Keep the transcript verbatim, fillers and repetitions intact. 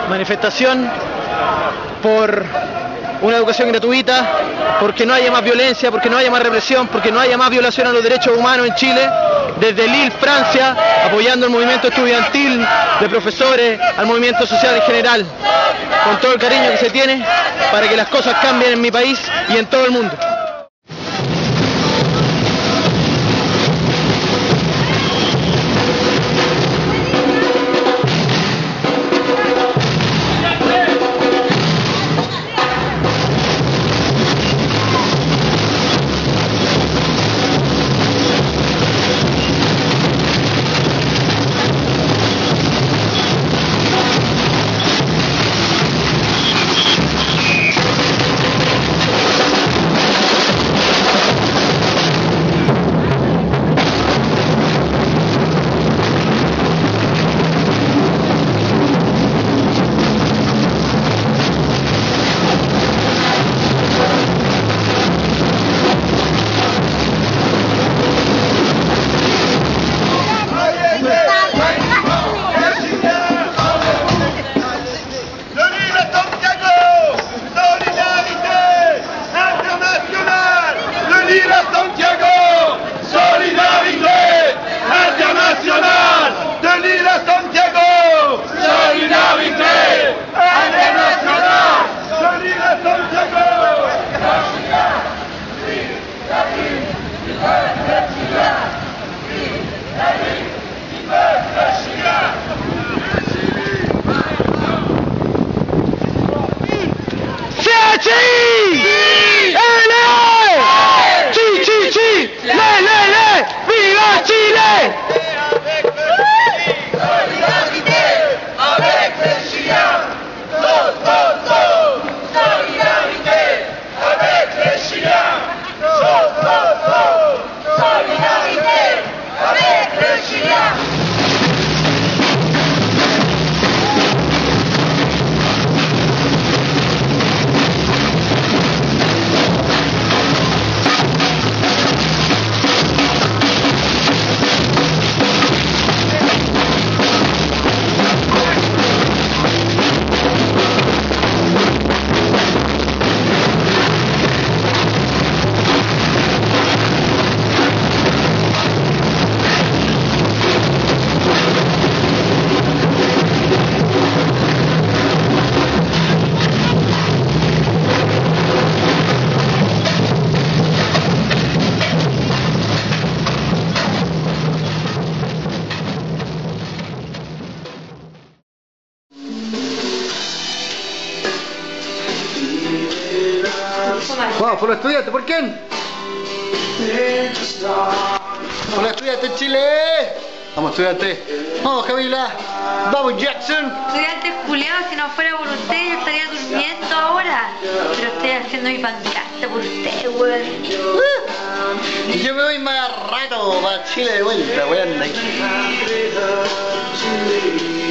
manifestación por una educación gratuita, porque no haya más violencia, porque no haya más represión, porque no haya más violación a los derechos humanos en Chile, desde Lille, Francia, apoyando el movimiento estudiantil de profesores, al movimiento social en general, con todo el cariño que se tiene para que las cosas cambien en mi país y en todo el mundo. Vamos, por los estudiantes, ¿por quién? Por los estudiantes en Chile. Vamos, estudiantes. Vamos, Camila. Vamos, Jackson. Estudiantes culiados, si no fuera por usted, yo estaría durmiendo ahora. Pero estoy haciendo mi pancarta por usted, weón. Uh, yo me voy más rato para Chile de vuelta, weón.